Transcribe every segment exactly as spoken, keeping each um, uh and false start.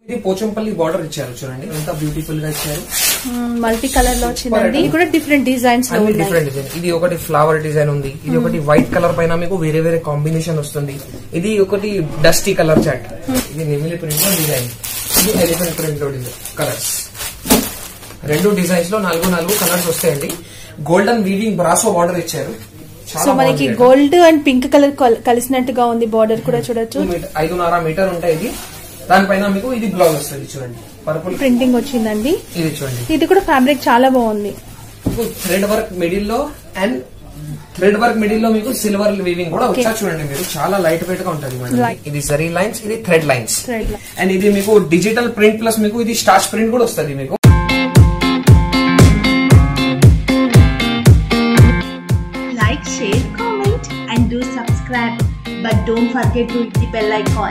ఇది పోచంపల్లి బార్డర్ ఇచ్చారు చూడండి, ఎంత బ్యూటిఫుల్ గా ఇచ్చారు. మల్టీ కలర్ లో వచ్చిందండి. ఇది కూడా డిఫరెంట్ డిజైన్స్ లో ఉన్నాయి. Different design. ఇది ఒకటి ఫ్లవర్ డిజైన్ ఉంది, ఇది ఒకటి వైట్ కలర్ పైన మీకు వేరే వేరే కాంబినేషన్ వస్తుంది. ఇది ఒకటి డస్టీ కలర్ చాట్, ఇది నెమిలి ప్రింట్ లో డిజైన్, ఇది ఎలిఫెంట్ ప్రింట్ లో డిజైన్. కలర్స్ రెండు డిజైన్స్ లో నాలుగు నాలుగు కలర్స్ వస్తాయండి. గోల్డెన్ వీవింగ్ బ్రాసో బార్డర్ ఇచ్చారు. సో మనకి గోల్డ్ అండ్ పింక్ కలర్ కలిసినట్టుగా ఉంది. బార్డర్ కూడా చూడొచ్చు. ఐదున్నర మీటర్ ఉంటాయి. ఇది దానిపైన మీకు ఇది బ్లౌజ్ వస్తుంది చూడండి, పర్పుల్ ప్రింటింగ్ వచ్చిందండి. ఇది చూడండి, ఇది కూడా ఫ్యాబ్రిక్ చాలా బాగుంది. థ్రెడ్ వర్క్ మిడిల్ లో అండ్ థ్రెడ్ వర్క్ మిడిల్ లో మీకు సిల్వర్ వీవింగ్ కూడా వచ్చా చూడండి మీరు. చాలా లైట్ వెయిట్ గా ఉంటుంది మేడం. ఇది జరీ లైన్స్, ఇది థ్రెడ్ లైన్స్, అండ్ ఇది మీకు డిజిటల్ ప్రింట్ ప్లస్ మీకు ఇది స్టార్చ్ ప్రింట్ కూడా వస్తుంది మీకు. Like, share, comment and do subscribe, but don't forget to hit the bell icon.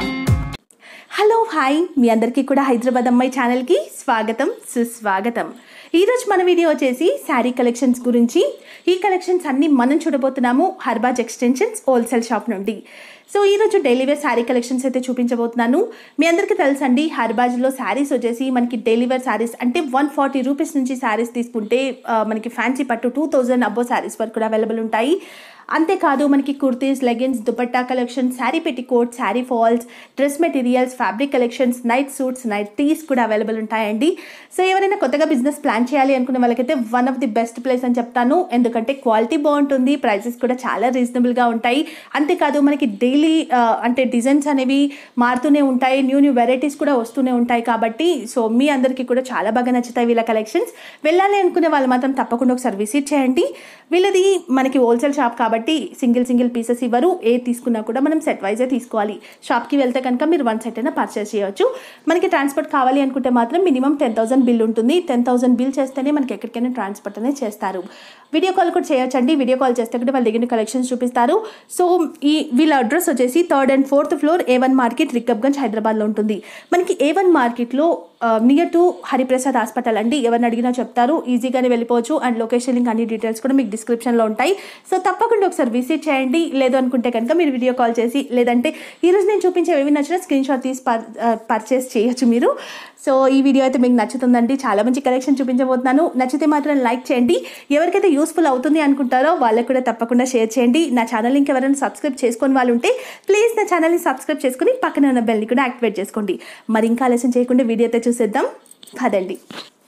Hello hi, మీ అందరికీ కూడా హైదరాబాద్ అమ్మాయి ఛానల్కి స్వాగతం సుస్వాగతం. ఈరోజు మన వీడియో వచ్చేసి శారీ కలెక్షన్స్ గురించి. ఈ కలెక్షన్స్ అన్ని మనం చూడబోతున్నాము హర్బాజ్ ఎక్స్టెన్షన్స్ హోల్సేల్ షాప్ నుండి. సో ఈరోజు డైలీ వేర్ శారీ కలెక్షన్స్ అయితే చూపించబోతున్నాను. మీ అందరికీ తెలుసండి, హర్బాజ్లో శారీస్ వచ్చేసి మనకి డైలీ వేర్ శారీస్ అంటే వన్ ఫార్టీ రూపీస్ నుంచి శారీస్ తీసుకుంటే మనకి ఫ్యాన్సీ పట్టు టూ థౌజండ్ అబ్బో శారీస్ వరకు కూడా అవైలబుల్ ఉంటాయి. అంతేకాదు మనకి kurtis, leggings, dupatta collection, sari petticoat, sari falls, dress materials, fabric collections, night suits, nighties కూడా అవైలబుల్ ఉంటాయండి. సో ఎవరైనా కొత్తగా బిజినెస్ ప్లాన్ చేయాలి అనుకునే వాళ్ళకైతే one of the best place అని చెప్తాను. ఎందుకంటే క్వాలిటీ బాగుంటుంది, ప్రైసెస్ కూడా చాలా రీజనబుల్గా ఉంటాయి. అంతేకాదు మనకి డైలీ అంటే డిజైన్స్ అనేవి మారుతూనే ఉంటాయి, న్యూ న్యూ వెరైటీస్ కూడా వస్తూనే ఉంటాయి. కాబట్టి సో మీ అందరికీ కూడా చాలా బాగా నచ్చుతాయి వీళ్ళ కలెక్షన్స్. వెళ్ళాలి అనుకునే వాళ్ళు మాత్రం తప్పకుండా ఒకసారి విజిట్ చేయండి. వీళ్ళది మనకి హోల్సేల్ షాప్ కాబట్టి సింగిల్ సింగిల్ పీసెస్ ఇవ్వరు. ఏ తీసుకున్నా కూడా మనం సెట్ వైజే తీసుకోవాలి. షాప్కి వెళ్తే కనుక మీరు వన్ సెట్ అయినా పర్చేస్ చేయవచ్చు. మనకి ట్రాన్స్పోర్ట్ కావాలి అనుకుంటే మాత్రం మినిమం టెన్ థౌసండ్ బిల్ ఉంటుంది. టెన్ థౌసండ్ బిల్ చేస్తేనే మనకి ఎక్కడికైనా ట్రాన్స్పోర్ట్ అనేది చేస్తారు. వీడియో కాల్ కూడా చేయొచ్చండి. వీడియో కాల్ చేస్తే కూడా వాళ్ళ దగ్గర కలెక్షన్స్ చూపిస్తారు. సో ఈ వీళ్ళ అడ్రస్ వచ్చేసి third and fourth floor A one market, Rikabganj, హైదరాబాద్లో ఉంటుంది. మనకి ఏ వన్ మార్కెట్లో నియర్ టు హరిప్రసాద్ హాస్పిటల్ అండి. ఎవరిని అడిగినా చెప్తారు, ఈజీగానే వెళ్ళిపోవచ్చు. అండ్ లొకేషన్ లింక్ అన్ని డీటెయిల్స్ కూడా మీకు డిస్క్రిప్షన్లో ఉంటాయి. సో తప్పకుండా ఒకసారి విజిట్ చేయండి. లేదు అనుకుంటే కనుక మీరు వీడియో కాల్ చేసి, లేదంటే ఈరోజు నేను చూపించే ఏవి నచ్చినా స్క్రీన్ షాట్ తీసి పర్చేస్ చేయొచ్చు మీరు. సో ఈ వీడియో అయితే మీకు నచ్చుతుందండి. చాలా మంచి కలెక్షన్ చూపించబోతున్నాను. నచ్చితే మాత్రం లైక్ చేయండి. ఎవరికైతే యూస్ఫుల్ అవుతుంది అనుకుంటారో వాళ్ళకు కూడా తప్పకుండా షేర్ చేయండి. నా ఛానల్ లింక్ ఎవరైనా సబ్స్క్రైబ్ చేసుకొని వాళ్ళు ఉంటే ప్లీజ్ నా ఛానల్ని సబ్స్క్రైబ్ చేసుకుని పక్కన ఉన్న బెల్ని కూడా యాక్టివేట్ చేసుకోండి. మరి ఇంకా ఆలస్యం చేయకుండా వీడియో అయితే చూసేద్దాం పదండి.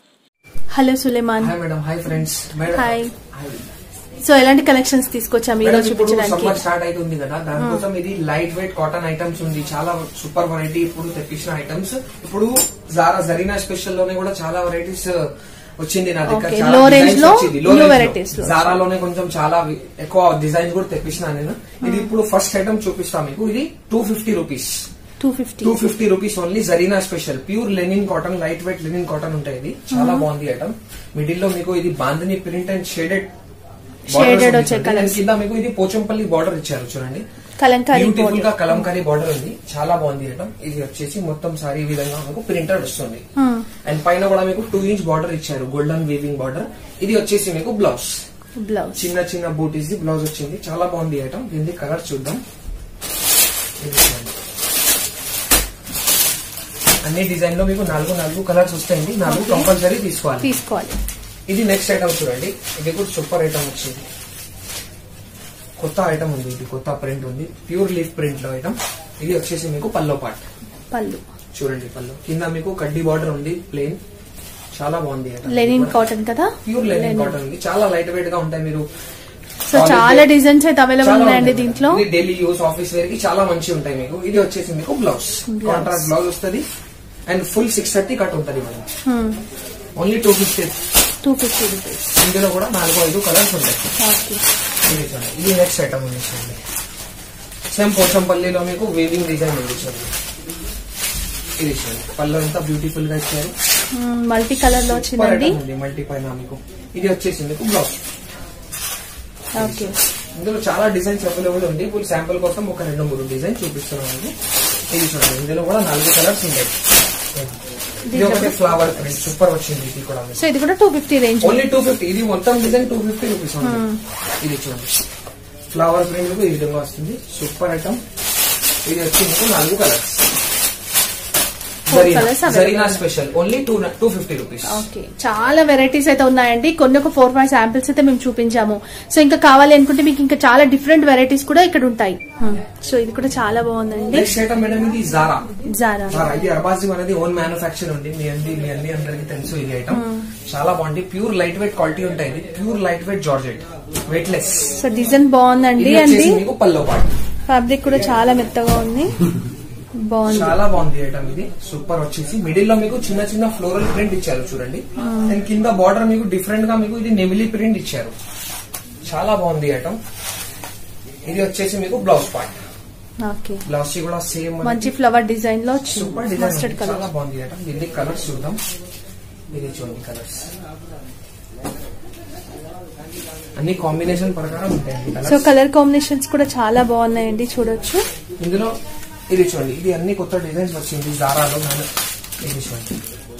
Hello Suleman. Hi madam. Hi friends. Hi. So ఎలాంటి కలెక్షన్స్ తీసుకొచ్చాము ఈరోజు చూపించడానికి? సమ్మర్ స్టార్ట్ అవుతుంది కదా, దానికోసం ఇది లైట్ వెయిట్ కాటన్ ఐటమ్స్ ఉంది. చాలా సూపర్ వెరైటీ ఇప్పుడు తెప్పించిన ఐటమ్స్. ఇప్పుడు జారా జరీనా స్పెషల్ లోనే కూడా చాలా వెరైటీస్ వచ్చింది నా దగ్గర. లో రేంజ్ లో న్యూ వెరైటీస్ జారాలోనే కొంచెం చాలా ఎక్కువ డిజైన్స్ కూడా తెప్పించిన నేను. ఇది ఇప్పుడు ఫస్ట్ ఐటమ్ చూపిస్తా మీకు. ఇది two fifty rupees two fifty two fifty rupees only. Zarina special pure linen cotton, light weight linen cotton ఉంటాయి. ఇది చాలా బాగుంది ఐటమ్. మిడిల్ లో మీకు ఇది బాందిని ప్రింట్ అండ్ షేడెడ్ కింద మీకు ఇది పోచంపల్లి బార్డర్ ఇచ్చారు చూడండి. బ్యూటిఫుల్ గా కలంకారీ బార్డర్ ఉంది, చాలా బాగుంది ఐటమ్. ఇది వచ్చేసి మొత్తం సారీ విధంగా మీకు ప్రింటెడ్ వస్తుంది. అండ్ పైన కూడా మీకు టూ ఇంచ్ బార్డర్ ఇచ్చారు, గోల్డెన్ వీవింగ్ బార్డర్. ఇది వచ్చేసి మీకు బ్లౌజ్, బ్లౌజ్ చిన్న చిన్న బూటీస్ బ్లౌజ్ వచ్చింది. చాలా బాగుంది ఐటమ్. దీన్ని కలర్ చూద్దాం. అన్ని డిజైన్ లో మీకు నాలుగు నాలుగు కలర్స్ వస్తాయండి. నాలుగు కంపల్సరీ తీసుకోవాలి తీసుకోవాలి ఇది నెక్స్ట్ ఐటమ్ చూడండి. ఇది కూడా సూపర్ ఐటమ్ వచ్చింది. కొత్త ఐటమ్ ఉంది, ఇది కొత్త ప్రింట్ ఉంది, ప్యూర్ లీఫ్ ప్రింట్ లో ఐటమ్. ఇది వచ్చేసి మీకు పల్లో పార్ట్. పళ్ళు చూడండి, పళ్ళు కింద మీకు కడ్డీ బార్డర్ ఉంది, ప్లేన్. చాలా బాగుంది ఐటమ్. లెనిన్ కాటన్ కదా, ప్యూర్ లెనిన్ కాటన్ ఉంది. చాలా లైట్ వెయిట్ గా ఉంటాయి. మీరు సో చాలా డిజైన్స్ అయితే అవైలబుల్ ఉన్నాయండి దీంట్లో. డైలీ యూస్ ఆఫీస్ వేర్ కి చాలా మంచి ఉంటాయి మీకు. ఇది వచ్చేసి మీకు బ్లౌజ్, కాంట్రాక్ట్ బ్లౌజ్ వస్తుంది. And full six thirty cut ఉంటుంది madam. Only two fifty two fifty rupees. ఇందులో కూడా నాలుగు ఐదు కలర్స్ ఉంటాయి. ఇది నెక్స్ట్ ఐటమ్ ఉంది చూడండి. సేమ్ పోచంపల్లిలో మీకు వేవింగ్ డిజైన్ ఉంది చూడండి. ఇది చూడండి, పళ్ళు అంతా బ్యూటిఫుల్ గా ఇచ్చారు. మల్టీ కలర్ లో వచ్చిందండి. మల్టీ పైన మీకు ఇది వచ్చేసి మీకు బ్లౌజ్. ఓకే, ఇందులో చాలా డిజైన్స్ అవైలబుల్ ఉంది. ఇప్పుడు శాంపుల్ కోసం ఒక రెండు మూడు డిజైన్ చూపిస్తున్నాను. ఇది చూడండి, ఇందులో కూడా నాలుగు కలర్స్ ఉంటాయి. ఇది ఒకటి ఫ్లవర్ ప్రింట్ సూపర్ వచ్చింది. ఇది కూడా సో ఇది కూడా two fifty range, only two fifty. ఇది మొత్తం డిజైన్ టూ ఫిఫ్టీ రూపీస్ ఉంది. ఇది చూడండి, ఫ్లవర్ ప్రింట్ ఈ విధంగా వస్తుంది. Super item. ఇది వచ్చి మీకు నాలుగు colours. Zarina special only two two fifty rupees. Okay, చాలా వెరైటీస్ అయితే ఉన్నాయండి. కొన్ని ఒక ఫోర్ ఫైవ్ శాంపిల్స్ అయితే మేము చూపించాము. సో ఇంకా కావాలి అనుకుంటే మీకు ఇంకా చాలా డిఫరెంట్ వెరైటీస్ కూడా ఇక్కడ ఉంటాయి. సో ఇది కూడా చాలా బాగుందండి. మేడం ఇది జారా జారా ఇది అర్బాజిమ్ అనేది ఓన్ మ్యానుఫాక్చర్ ఉంది. మీ అన్ని మీ అన్ని అందరికి తెలుసు. ఇది ఐటమ్ చాలా బాగుంది. ప్యూర్ లైట్ వెయిట్ క్వాలిటీ ఉంటాయి. ఇది pure light weight georgette, weight less. So design బాగుందండి. అండి మీకు పల్లో పార్ట్ ఫ్యాబ్రిక్ కూడా చాలా మెత్తగా ఉంది. బాగుంది, చాలా బాగుంది ఐటమ్. ఇది సూపర్ వచ్చేసి మిడిల్ లో మీకు చిన్న చిన్న ఫ్లోరల్ ప్రింట్ ఇచ్చారు చూడండి. అండ్ కింద బార్డర్ మీకు డిఫరెంట్ గా మీకు ఇది నెమిలీ ప్రింట్ ఇచ్చారు. చాలా బాగుంది ఐటమ్. ఇది వచ్చేసి మీకు బ్లౌజ్ పార్ట్. ఓకే, బ్లౌజ్ కూడా సేమ్ మంచి ఫ్లవర్ డిజైన్ లో సూపర్ డిజైన్. చాలా బాగుంది ఐటమ్. దీన్ని కలర్స్ చూద్దాం. ఇది చూడండి కలర్స్ అన్ని కాంబినేషన్ ప్రకారం ఉంటాయండి. సో కలర్ కాంబినేషన్స్ కూడా చాలా బాగున్నాయండి, చూడొచ్చు. ఇందులో ఇది చూడండి, ఇది అన్ని కొత్త డిజైన్స్ వచ్చింది జారాలో. ఇది చూడండి,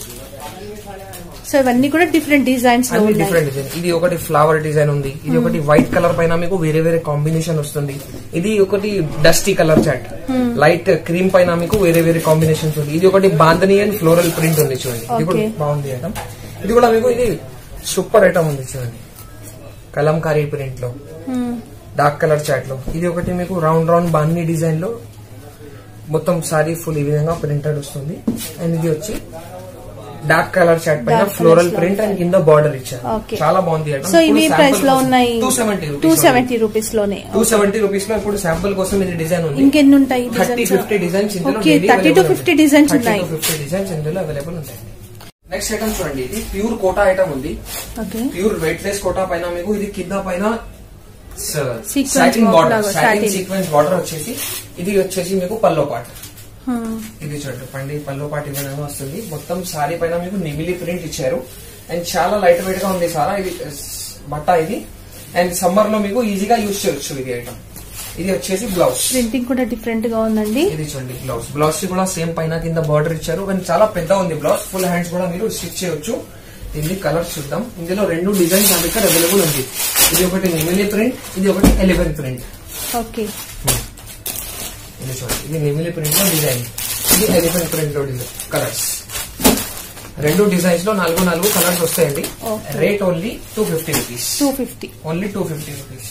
సో ఇవన్నీ కూడా డిఫరెంట్ డిజైన్స్ అన్ని డిఫరెంట్ డిజైన్. ఇది ఒకటి ఫ్లవర్ డిజైన్ ఉంది. ఇది ఒకటి వైట్ కలర్ పైన మీకు వేరే వేరే కాంబినేషన్ వస్తుంది. ఇది ఒకటి డస్టీ కలర్ చాట్, లైట్ క్రీమ్ పైన మీకు వేరే వేరే కాంబినేషన్స్ ఉంది. ఇది ఒకటి బాంధనీ అండ్ ఫ్లోరల్ ప్రింట్ ఉంది చూడండి. ఇది కూడా బాగుంది ఐటమ్. ఇది కూడా మీకు ఇది సూపర్ ఐటమ్ ఉంది చూడండి, కలంకారీ ప్రింట్ లో డార్క్ కలర్ చాట్ లో. ఇది ఒకటి మీకు రౌండ్ రౌండ్ బాంధనీ డిజైన్ లో మొత్తం సారీ ఫుల్ ఈ విధంగా ప్రింటెడ్ వస్తుంది. అండ్ ఇది వచ్చి డార్క్ కలర్ చాట్ పైన ఫ్లోరల్ ప్రింట్ అండ్ కింద బార్డర్ ఇచ్చారు. చాలా బాగుంది. సో ఇవి ప్రైస్ లో ఉన్నాయి two seventy two seventy rupees లోనే. టూ సెవెంటీ రూపీస్ లో ఇప్పుడు శాంపుల్ కోసం ఇది డిజైన్ ఉంది. ఇంకెన్ని ఉంటాయి? థర్టీ ఫిఫ్టీ డిజైన్స్ ఇందులో థర్టీ టు ఫిఫ్టీ డిజైన్స్ ఉన్నాయి. ఫిఫ్టీ డిజైన్స్ ఇందులో అవైలబుల్ ఉంటాయి. నెక్స్ట్ ఐటమ్ చూడండి, ఇది ప్యూర్ కోటా ఐటమ్ ఉంది. ప్యూర్ వెయిట్ లెస్ కోటా పైన మీకు ఇది కింద పైన satin border, satin sequence border వచ్చేసి ఇది వచ్చేసి మీకు పల్లో పార్ట్. ఇది చూడండి పండి పల్లో పార్ట్ ఈ విధంగా వస్తుంది. మొత్తం సారీ పైన మీకు నిమిలి ప్రింట్ ఇచ్చారు. అండ్ చాలా లైట్ వెయిట్ గా ఉంది సారా ఇది బట్ట ఇది. అండ్ సమ్మర్ లో మీకు ఈజీగా యూజ్ చేయొచ్చు ఇది ఐటమ్. ఇది వచ్చేసి బ్లౌజ్ ప్రింటింగ్ కూడా డిఫరెంట్ గా ఉందండి. ఇది చూడండి బ్లౌజ్. బ్లౌజ్ కూడా సేమ్ పైన కింద బార్డర్ ఇచ్చారు. అండ్ చాలా పెద్ద ఉంది బ్లౌజ్. ఫుల్ హ్యాండ్స్ కూడా మీరు స్టిచ్ చేయొచ్చు. ఇది కలర్స్ చూద్దాం. ఇందులో రెండు డిజైన్స్ మన దగ్గర అవైలబుల్ ఉంది. ఇది ఒకటి నెమిలి ప్రింట్, ఇది ఒకటి ఎలిఫెంట్ ప్రింట్. ఓకే, ఇది చూడండి, ఇది నెమిలి ప్రింట్ లో డిజైన్, ఇది ఎలిఫెంట్ ప్రింట్ లో డిజైన్. కలర్స్ రెండు డిజైన్స్ లో నాలుగు నాలుగు కలర్స్ వస్తాయండి. Rate only two fifty rupees. Two fifty only two fifty rupees.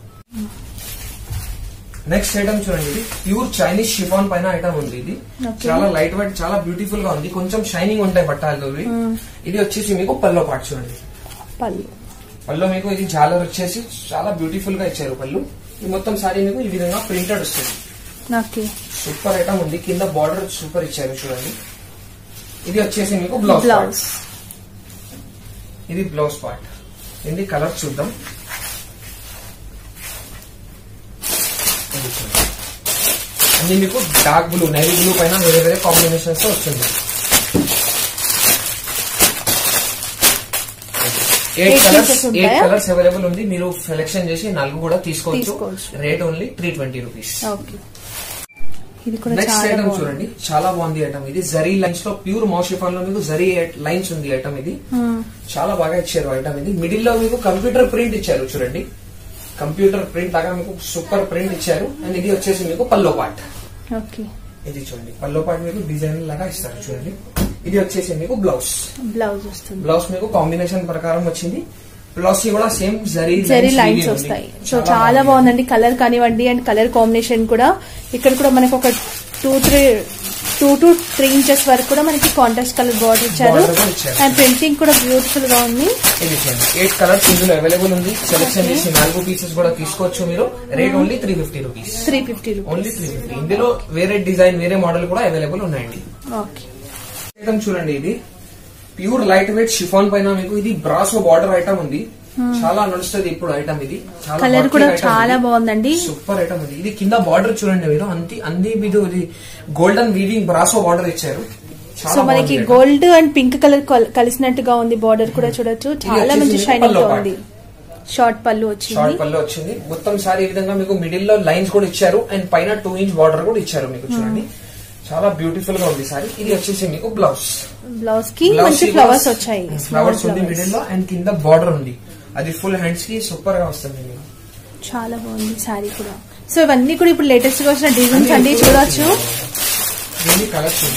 Next item చూడండి, ఇది ప్యూర్ చైనీస్ షిఫాన్ పైన ఐటమ్ ఉంది. ఇది చాలా లైట్ వెయిట్, చాలా బ్యూటిఫుల్ గా ఉంది. కొంచెం షైనింగ్ ఉంటాయి బట్టాలు. ఇది వచ్చేసి మీకు పల్లో పార్ట్ చూడండి. పళ్ళు పళ్ళు మీకు ఇది జాలర్ వచ్చేసి చాలా బ్యూటిఫుల్ గా ఇచ్చారు పళ్ళు. ఈ మొత్తం సారీ మీకు ఈ విధంగా ప్రింటెడ్ వస్తుంది. సూపర్ ఐటమ్ ఉంది. కింద బార్డర్ సూపర్ ఇచ్చారు చూడండి. ఇది వచ్చేసి మీకు బ్లౌజ్ పార్ట్. ఇది బ్లౌజ్ పార్ట్. ఇది కలర్ చూద్దాం. అన్ని మీకు డార్క్ బ్లూ, నేవీ బ్లూ పైన వేరే వేరే కాంబినేషన్స్ తో వస్తుంది. Eight colours eight colours available ఉంది. మీరు సెలెక్షన్ చేసి నాలుగు కూడా తీసుకోవచ్చు. Rate only three twenty rupees. Next item చూడండి, చాలా బాగుంది ఐటమ్. ఇది జరీ లైన్స్ లో ప్యూర్ మౌషిఫాన్ లో మీకు జరీ లైన్స్ ఉంది ఐటమ్. ఇది చాలా బాగా ఇచ్చారు ఐటమ్. ఇది మిడిల్ లో మీకు కంప్యూటర్ ప్రింట్ ఇచ్చారు చూడండి. కంప్యూటర్ ప్రింట్ లాగా మీకు సూపర్ ప్రింట్ ఇచ్చారు. అండ్ ఇది వచ్చేసి మీకు పల్లో పార్ట్. ఇది చూడండి పల్లో పార్ట్ మీకు డిజైన్ లాగా ఇస్తారు చూడండి. ఇది వచ్చేసి మీకు బ్లౌజ్. బ్లౌజ్ వస్తుంది. బ్లౌజ్ మీకు కాంబినేషన్ ప్రకారం వచ్చింది. బ్లౌజ్ కూడా సేమ్ జరీ జరీ లైన్స్ వస్తాయి. సో చాలా బాగుందండి. కలర్ కానివ్వండి అండ్ కలర్ కాంబినేషన్ కూడా. ఇక్కడ కూడా మనకు ఒక two three two to three inches వరకు కూడా మనకి కాంట్రాస్ట్ కలర్ బార్డర్ ఇచ్చారు. అండ్ ప్రింటింగ్ కూడా బ్యూటిఫుల్ గా ఉంది. ఇది చూడండి ఎయిట్ కలర్స్ ఇందులో అవైలబుల్ ఉంది. సెలెక్షన్ చేసి నాలుగు పీసెస్ కూడా తీసుకోవచ్చు మీరు. Rate only three fifty rupees. Three fifty only three fifty. ఇందులో వేరే డిజైన్ వేరే మోడల్ కూడా అవైలబుల్ ఉన్నాయండి. ఓకే, ఐటమ్ చూడండి, ఇది ప్యూర్ లైట్ వెయిట్ షిఫాన్ పైన మీకు ఇది బ్రాసో బార్డర్ ఐటమ్ ఉంది. చాలా నడుస్తుంది ఇప్పుడు ఐటమ్. ఇది కలర్ కూడా చాలా బాగుందండి. సూపర్ ఐటమ్ ఇది. ఇది కింద బార్డర్ చూడండి మీరు. అంతే అన్ని మీరు ఇది గోల్డెన్ వీవింగ్ బ్రాసో బార్డర్ ఇచ్చారు. సో మనకి గోల్డ్ అండ్ పింక్ కలర్ కలిసినట్టుగా ఉంది. బార్డర్ కూడా చూడొచ్చు. చాలా మంచి షైనింగ్ గా ఉంది. షార్ట్ పళ్ళు వచ్చింది. షార్ట్ పళ్ళు వచ్చింది. మొత్తం సారీ ఈ విధంగా మీకు మిడిల్ లో లైన్స్ కూడా ఇచ్చారు. అండ్ పైన టూ ఇంచ్ బార్డర్ కూడా ఇచ్చారు మీకు చూడండి. చాలా బ్యూటిఫుల్ గా ఉంది సారీ. ఇది వచ్చేసి మీకు బ్లౌజ్. బ్లౌజ్ కి మంచి ఫ్లవర్స్ వచ్చాయి. ఫ్లవర్స్ ఉంది మిడిల్ లో. అండ్ కింద బార్డర్ ఉంది. అది ఫుల్ హ్యాండ్స్ కి సూపర్ గా వస్తుంది మీకు. చాలా బాగుంది సారీ కూడా. సో ఇవన్నీ కూడా ఇప్పుడు లేటెస్ట్ గా వచ్చిన డిజైన్స్ అన్ని చూడొచ్చు. దీన్ని కలర్ చూద్దాం.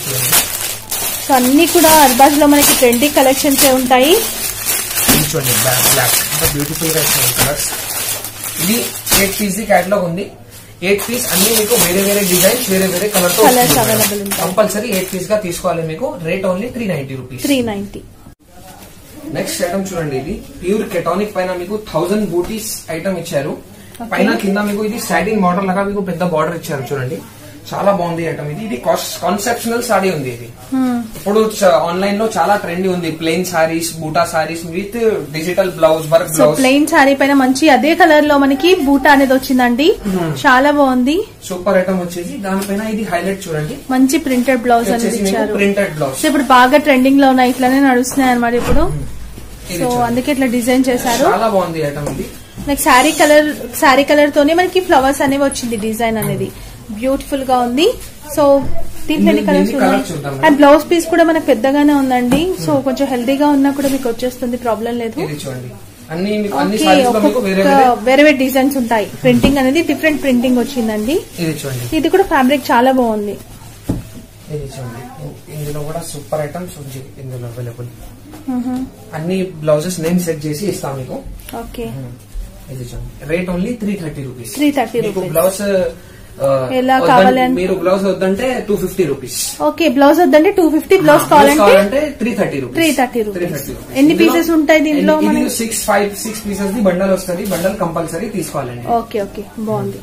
సో అన్ని కూడా అర్బాజ్ లో మనకి ట్రెండీ కలెక్షన్స్ ఏ ఉంటాయి. చూడండి బ్లాక్ బ్యూటిఫుల్ గా ఇచ్చిన కలర్స్. ఇది ఎయిట్ పీస్ ది క్యాటలాగ్ ఉంది. ఎయిట్ పీస్ అన్ని మీకు వేరే వేరే డిజైన్స్ వేరే వేరే కలర్ తో అవైలబుల్ ఉంటాయి. కంపల్సరీ ఎయిట్ పీస్ గా తీసుకోవాలి. మీకు rate only three ninety rupees. Three ninety. Next item చూడండి, ఇది ప్యూర్ కెటానిక్ పైన మీకు థౌసండ్ బూటీస్ ఐటమ్ ఇచ్చారు. పైన కింద మీకు ఇది సాటిన్ బార్డర్ లాగా మీకు పెద్ద బార్డర్ ఇచ్చారు. చూడండి చాలా బాగుంది ఐటమ్ ఇది. ఇది కాన్సెప్షనల్ సారీ ఉంది. ఇది ఇప్పుడు ఆన్లైన్ లో చాలా ట్రెండ్ ఉంది. Plain sarees, buta sarees with digital blouse, work blouse. Plain saree పైన మంచి అదే కలర్ లో మనకి బూటా అనేది వచ్చిందండి. చాలా బాగుంది. సూపర్ ఐటమ్ వచ్చేసి దానిపైన ఇది హైలైట్ చూడండి. మంచి ప్రింటెడ్ బ్లౌజ్ అనేది ఇచ్చారు. ప్రింటెడ్ బ్లౌజ్ ఇప్పుడు బాగా ట్రెండింగ్ లో ఉన్నాయి, ఇట్లానే నడుస్తున్నాయి అనమాట ఇప్పుడు. సో అందుకే ఇట్లా డిజైన్ చేశారు. చాలా బాగుంది ఐటమ్ ఇది. Next saree colour, saree colour తోనే మనకి ఫ్లవర్స్ అనేవి వచ్చింది. డిజైన్ అనేది బ్యూటిఫుల్ గా ఉంది. సో దీంట్లో ఎన్ని కలర్స్ ఉన్నాయి. అండ్ బ్లౌజ్ పీస్ కూడా మనకు పెద్దగానే ఉందండి. సో కొంచెం హెల్దీగా ఉన్నా కూడా మీకు వచ్చేస్తుంది, ప్రాబ్లం లేదు. వేరే వేరే డిజైన్స్ ఉంటాయి. ప్రింటింగ్ అనేది డిఫరెంట్ ప్రింటింగ్ వచ్చిందండి. ఇది కూడా ఫ్యాబ్రిక్ చాలా బాగుంది. ఇందులో కూడా సూపర్ ఐటమ్స్ ఉంది. ఇందులో అవైలబుల్ అన్ని బ్లౌజెస్ నేను సెట్ చేసి ఇస్తాను మీకు. ఓకే. ఇది చూడండి rate only three thirty rupees. Three thirty rupees. Blouse ఎలా కావాలి మీరు బ్లౌజ్ వద్దంటే two fifty rupees. Okay, blouse వద్దంటే టూ ఫిఫ్టీ, బ్లౌజ్ కావాలంటే three thirty rupees. Three thirty rupees. ఎన్ని పీసెస్ ఉంటాయి దీంట్లో? Six five six pieces the bundle వస్తుంది. బండల్ కంపల్సరీ తీసుకోవాలండి. ఓకే ఓకే, బాగుంది.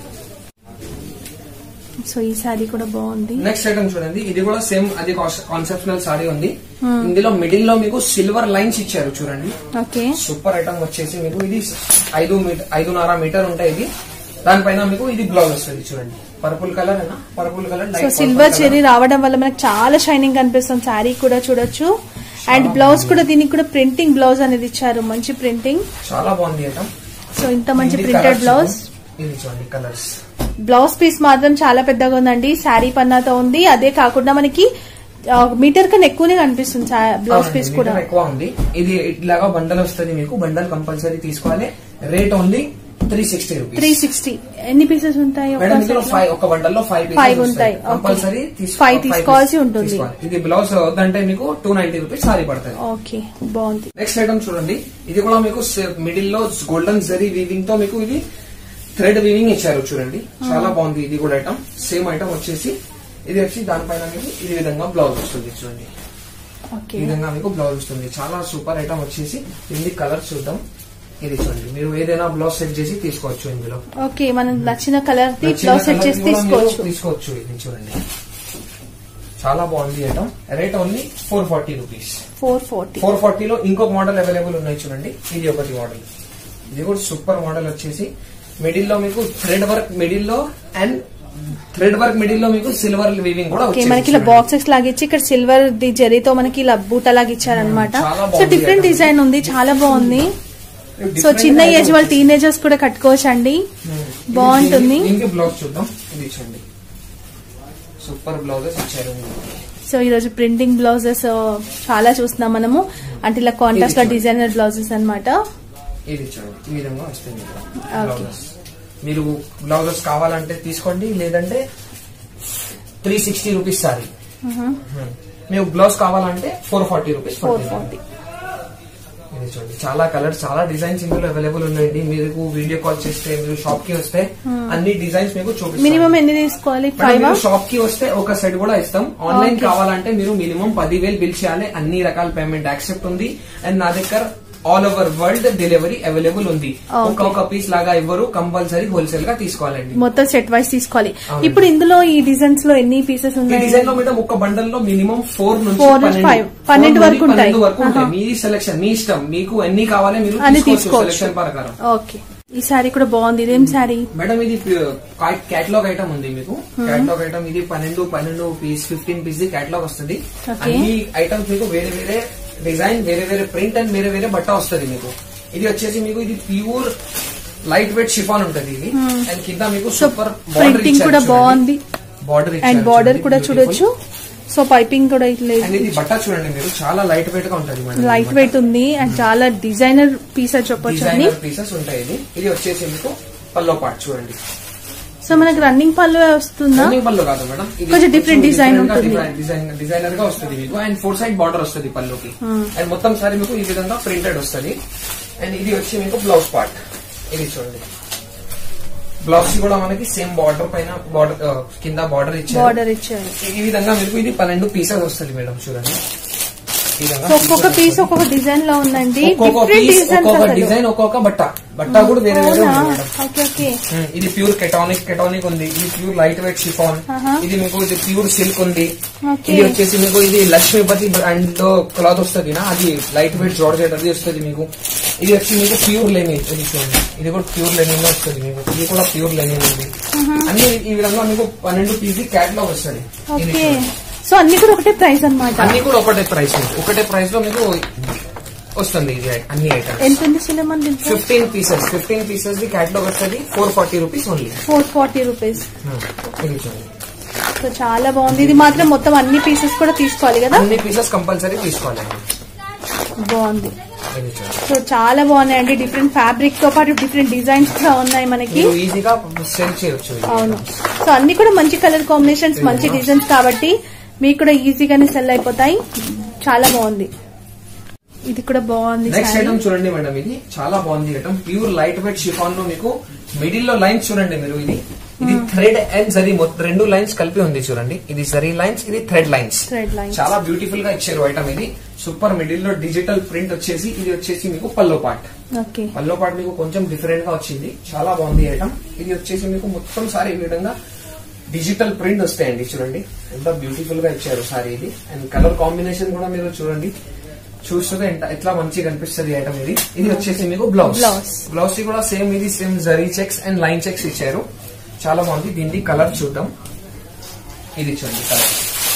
సో ఈ సారీ కూడా బాగుంది. నెక్స్ట్ ఐటమ్ చూడండి, ఇది కూడా సేమ్ అది కాన్సెప్షనల్ సారీ ఉంది. ఇందులో మిడిల్ లో మీకు సిల్వర్ లైన్స్ ఇచ్చారు చూడండి. ఓకే. సూపర్ ఐటమ్ వచ్చేసి మీకు ఇది ఐదు మీటర్ ఐదున్నర మీటర్ ఉంటాయి. ఇది దానిపైన మీకు ఇది బ్లౌజ్ వస్తుంది. చూడండి పర్పుల్ కలర్ అయినా పర్పుల్ కలర్. సో సిల్వర్ చెరీ రావడం వల్ల మనకు చాలా షైనింగ్ కనిపిస్తుంది. సారీ కూడా చూడొచ్చు. అండ్ బ్లౌజ్ కూడా దీనికి కూడా ప్రింటింగ్ బ్లౌజ్ అనేది ఇచ్చారు. మంచి ప్రింటింగ్, చాలా బాగుంది ఐటమ్. సో ఇంత మంచి ప్రింటెడ్ బ్లౌజ్. ఇది చూడండి కలర్స్. బ్లౌజ్ పీస్ మాత్రం చాలా పెద్దగా ఉందండి. శారీ పన్నాతో ఉంది. అదే కాకుండా మనకి మీటర్ కన్నా ఎక్కువనే కనిపిస్తుంది బ్లౌజ్ పీస్ కూడా. ఎక్కువ ఉంది. ఇది ఇట్లాగా బండల్ వస్తుంది మీకు. బండల్ కంపల్సరీ తీసుకోవాలి. Rate only three sixty rupees. Three sixty. ఎన్ని పీసెస్ ఉంటాయి? ఒక బండల్ లో ఫైవ్ ఫైవ్ ఉంటాయి. కంపల్సరీ ఫైవ్ తీసుకోవాల్సి ఉంటుంది. ఇది బ్లౌజ్ వద్దంటే మీకు టూ నైన్టీ రూపీస్ సారీ పడుతుంది. ఓకే, బాగుంది. నెక్స్ట్ ఐటమ్ చూడండి, ఇది కూడా మీకు మిడిల్ లో గోల్డెన్ జరీ వీవింగ్ తో మీకు ఇది థ్రెడ్ వీవింగ్ ఇచ్చారు. చూడండి చాలా బాగుంది. ఇది కూడా ఐటమ్ సేమ్ ఐటమ్ వచ్చేసి ఇది వచ్చి దానిపైన మీకు ఇది విధంగా బ్లౌజ్ వస్తుంది. చూడండి ఈ విధంగా మీకు బ్లౌజ్ వస్తుంది. చాలా సూపర్ ఐటమ్ వచ్చేసి. ఇది కలర్ చూద్దాం. ఇది చూడండి, మీరు ఏదైనా బ్లౌజ్ సెట్ చేసి తీసుకోవచ్చు ఇందులో. ఓకే, మనం నచ్చిన కలర్ బ్లౌజ్ సెట్ చేసి తీసుకోవచ్చు తీసుకోవచ్చు ఇది చూడండి చాలా బాగుంది item. Rate only four forty rupees. Four forty four ఫార్టీలో ఇంకొక మోడల్ అవైలబుల్ ఉన్నాయి చూడండి. ఇది ఒకటి మోడల్. ఇది కూడా సూపర్ మోడల్ వచ్చేసి మిడిల్ లో మీకు థ్రెడ్ వర్క్ మిడిల్ లో అండ్ థ్రెడ్ వర్క్ మిడిల్ లో మీకు సిల్వర్ వీవింగ్ కూడా వచ్చేసి మనకి ఇలా బాక్సెస్ లాగా ఇచ్చి ఇక్కడ సిల్వర్ ది జరీతో మనకి ఇలా బూట లాగా ఇచ్చారనమాట. సో డిఫరెంట్ డిజైన్ ఉంది, చాలా బాగుంది. సో చిన్న ఏజ్ వాళ్ళు టీనేజర్స్ కూడా కట్టుకోవచ్చు అండి, బాగుంటుంది. బ్లౌజ్ చూద్దాం. ఇది చూడండి సూపర్ బ్లౌజెస్ ఇచ్చారు. సో ఈ రోజు ప్రింటింగ్ బ్లౌజెస్ చాలా చూస్తున్నాం మనము. అంటే ఇలా కాంట్రాస్ట్ గా డిజైనర్ బ్లౌజెస్ అనమాట. ఇది చూడండి ఈ విధంగా వస్తుంది బ్లౌజెస్. మీరు బ్లౌజెస్ కావాలంటే తీసుకోండి, లేదంటే త్రీ సిక్స్టీ రూపీస్ సారీ. మీకు బ్లౌజ్ కావాలంటే four forty rupees. Four forty. ఇది చూడండి చాలా కలర్స్ చాలా డిజైన్స్ ఇందులో అవైలబుల్ ఉన్నాయండి. మీకు వీడియో కాల్ చేస్తే మీరు షాప్ కి వస్తే అన్ని డిజైన్స్ మీకు చూపిస్తాం. మినిమం ఎన్ని తీసుకోవాలి? ఫైవ్. షాప్ కి వస్తే ఒక సెట్ కూడా ఇస్తాం. ఆన్లైన్ కావాలంటే మీరు మినిమం పదివేలు బిల్ చేయాలి. అన్ని రకాల పేమెంట్ యాక్సెప్ట్ ఉంది. అండ్ నా దగ్గర all over world delivery available ఉంది. ఒక్కొక్క పీస్ లాగా ఇవ్వరు, కంపల్సరీ హోల్సేల్ గా తీసుకోవాలండి. మొత్తం సెట్ వైస్ తీసుకోవాలి. ఇప్పుడు ఇందులో ఈ డిజైన్స్ లో ఎన్ని పీసెస్ ఉన్నాయి? డిజైన్ లో మేడం ఒక బండల్ లో మినిమం ఫోర్ నుంచి పన్నెండు వరకు ఉంటాయి. మీ సెలెక్షన్ మీ ఇష్టం. మీకు ఎన్ని కావాలి మీరు సెలెక్షన్ ప్రకారం. ఓకే. ఈ సారీ కూడా బాగుంది. ఇదేం సారీ మేడం? ఇది క్యాటలాగ్ ఐటమ్ ఉంది మీకు. క్యాటలాగ్ ఐటమ్ ఇది పన్నెండు పన్నెండు పీస్ ఫిఫ్టీన్ పీస్ క్యాటలాగ్ వస్తుంది. అన్ని ఐటమ్స్ మీకు వేరే వేరే డిజైన్, వేరే వేరే ప్రింట్ అండ్ వేరే వేరే బట్ట వస్తుంది మీకు. ఇది వచ్చేసి మీకు ఇది ప్యూర్ లైట్ వెయిట్ షిఫాన్ ఉంటుంది ఇది. అండ్ కింద మీకు సూపర్ ప్రింటింగ్ కూడా బాగుంది. బార్డర్ అండ్ బార్డర్ కూడా చూడొచ్చు. సో పైపింగ్ కూడా ఇట్లా. ఇది బట్ట చూడండి మీరు, చాలా లైట్ వెయిట్ గా ఉంటుంది. లైట్ వెయిట్ ఉంది అండ్ చాలా డిజైనర్ పీసెస్ చెప్పొచ్చు. డిజైనర్ పీసెస్ ఉంటాయి. ఇది ఇది వచ్చేసి మీకు పల్లో పార్ట్ చూడండి. సో మనకి రన్నింగ్ పళ్ళు వస్తుందా? రన్నింగ్ పళ్ళు కాదు మేడం, కొంచెం డిఫరెంట్ డిజైన్ ఉంటుంది, డిజైనర్ గా వస్తుంది మీకు. అండ్ ఫోర్ సైడ్ బార్డర్ వస్తుంది పళ్ళుకి. అండ్ మొత్తం సారీ మీకు ఈ విధంగా ప్రింటెడ్ వస్తుంది. అండ్ ఇది వచ్చి మీకు బ్లౌజ్ పార్ట్. ఇది చూడండి, బ్లౌజ్ కూడా మనకి సేమ్ బార్డర్ పైన బార్డర్ కింద బార్డర్ ఇచ్చారు. బార్డర్ ఇచ్చారు ఈ విధంగా మీకు ఇది పన్నెండు పీసెస్ వస్తుంది మేడం. చూడండి, ఒక్కొక్క పీస్ ఒక్కొక్క డిజైన్ లో ఉందండి. ఒక్కొక్క డిజైన్ ఒక్కొక్క బట్ట బట్ట కూడా వేరే వేరే ఉంది మేడం. Okay okay. ఇది ప్యూర్ కెటానిక్ కెటానిక్ ఉంది. ఇది ప్యూర్ లైట్ వెయిట్ షిఫాన్. ఇది మీకు ఇది ప్యూర్ సిల్క్ ఉంది. ఇది వచ్చేసి మీకు ఇది లక్ష్మీపతి బ్రాండ్ లో క్లాత్ వస్తుంది నా, అది లైట్ వెయిట్ జార్జెట్ అది వస్తుంది మీకు. ఇది వచ్చి మీకు ప్యూర్ లెనిన్. ఇది చూడండి, ఇది కూడా ప్యూర్ లెనిన్ లో వస్తుంది మీకు. ఇది కూడా ప్యూర్ లెనిన్ ఉంది. అన్ని ఈ విధంగా మీకు పన్నెండు పీసీ క్యాట్లాగ్ వస్తుంది. సో అన్ని కూడా ఒకటే ప్రైస్ అన్నమాట. అన్ని కూడా ఒకటే ప్రైస్, ఒకటే ప్రైస్ లో మీకు వస్తుంది ఇది అన్ని ఐటమ్స్. ఎంత ఉంది Suleman? Fifteen pieces fifteen pieces the catalogue వస్తుంది. Four forty rupees only. Four forty rupees. So చాలా బాగుంది. ఇది మాత్రం మొత్తం అన్ని పీసెస్ కూడా తీసుకోవాలి కదా? అన్ని పీసెస్ కంపల్సరీ తీసుకోవాలి. బాగుంది. సో చాలా బాగున్నాయండి. డిఫరెంట్ ఫ్యాబ్రిక్ తో పాటు డిఫరెంట్ డిజైన్స్ కూడా ఉన్నాయి మనకి. ఈజీగా సెల్ చేయొచ్చు. అవును. సో అన్ని కూడా మంచి కలర్ కాంబినేషన్స్, మంచి డిజైన్స్ కాబట్టి మీకు కూడా ఈజీగానే సెల్ అయిపోతాయి. చాలా బాగుంది. ఇది కూడా బాగుంది. నెక్స్ట్ ఐటమ్ చూడండి మేడం, ఇది చాలా బాగుంది item. Pure light weight chiffon లో మీకు మిడిల్ లో లైన్స్ చూడండి మీరు. ఇది ఇది థ్రెడ్ అండ్ జరీ రెండు లైన్స్ కలిపి ఉంది చూడండి. ఇది జరీ లైన్స్, ఇది థ్రెడ్ లైన్స్. చాలా బ్యూటిఫుల్ గా ఇచ్చారు ఐటమ్. ఇది సూపర్. మిడిల్ లో డిజిటల్ ప్రింట్ వచ్చేసి ఇది వచ్చేసి మీకు పల్లో పార్ట్. పల్లో పార్ట్ మీకు కొంచెం డిఫరెంట్ గా వచ్చింది. చాలా బాగుంది ఐటమ్. ఇది వచ్చేసి మీకు మొత్తం సారీ ఈ విధంగా డిజిటల్ ప్రింట్ వస్తాయండి. చూడండి ఎంత బ్యూటిఫుల్ గా ఇచ్చారు సారీ ఇది. అండ్ కలర్ కాంబినేషన్ కూడా మీరు చూడండి, చూస్తుంటే ఎట్లా మంచిగా కనిపిస్తుంది ఐటమ్ ఇది. ఇది వచ్చేసి మీకు బ్లౌజ్. బ్లౌజ్ కూడా సేమ్ ఇది same zari checks and line checks ఇచ్చారు. చాలా బాగుంది. దీనికి కలర్ చూద్దాం. ఇది చూడండి కలర్,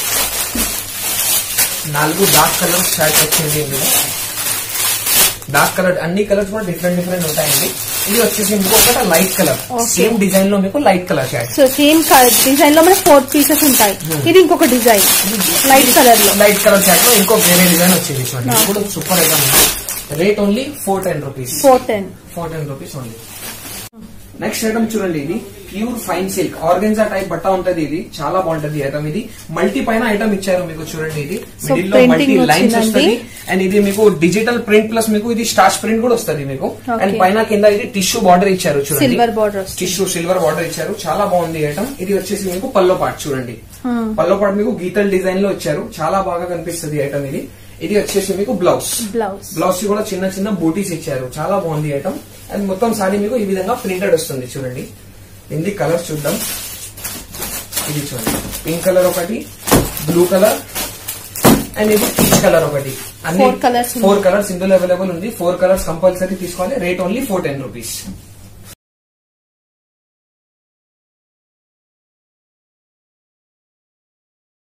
నాలుగు డార్క్ కలర్ షార్ట్ వచ్చింది ఇందులో. డార్క్ కలర్ అన్ని కలర్స్ కూడా డిఫరెంట్ డిఫరెంట్ ఉంటాయండి. ఇది వచ్చేసి మీకు ఒక లైట్ కలర్, సేమ్ డిజైన్ లో మీకు light colour short. So same design లో మనకి ఫోర్ పీసెస్ ఉంటాయి. ఇది ఇంకొక డిజైన్ లైట్ కలర్ లో, లైట్ కలర్ షార్ట్ లో ఇంకో వేరే డిజైన్ వచ్చింది. చూడండి ఇప్పుడు super item. Rate only four ten rupees. Four ten four ten rupees only. Next item చూడండి, ఇది pure fine silk organza type బట్ట ఉంటది. ఇది చాలా బాగుంటది ఐటమ్. ఇది మల్టీ పైన ఐటమ్ ఇచ్చారు మీకు. చూడండి ఇది మిడిల్ లో మల్టీ లైన్స్ వస్తుంది. అండ్ ఇది మీకు డిజిటల్ ప్రింట్ ప్లస్ మీకు ఇది స్టార్చ్ ప్రింట్ కూడా వస్తుంది మీకు. అండ్ పైన కింద ఇది టిష్యూ బార్డర్ ఇచ్చారు. చూడండి టిష్యూ సిల్వర్ బార్డర్ ఇచ్చారు. చాలా బాగుంది ఐటమ్. ఇది వచ్చేసి మీకు పల్లో పార్ట్. చూడండి పల్లో పార్ట్ మీకు గీతల్ డిజైన్ లో ఇచ్చారు. చాలా బాగా కనిపిస్తుంది ఐటమ్ ఇది. ఇది వచ్చేసి మీకు బ్లౌజ్. బ్లౌజ్ బ్లౌజ్ కూడా చిన్న చిన్న బూటీస్ ఇచ్చారు. చాలా బాగుంది ఐటమ్. అండ్ మొత్తం సారీ మీకు ఈ విధంగా ప్రింటెడ్ వస్తుంది. చూడండి దీనికి కలర్ చూద్దాం. ఇది చూడండి పింక్ కలర్ ఒకటి, బ్లూ కలర్ అండ్ ఇది పీచ్ కలర్ ఒకటి. అన్ని ఫోర్ కలర్స్ ఇందులో అవైలబుల్ ఉంది. ఫోర్ కలర్స్ కంపల్సరీ తీసుకోవాలి. Rate only four ten rupees.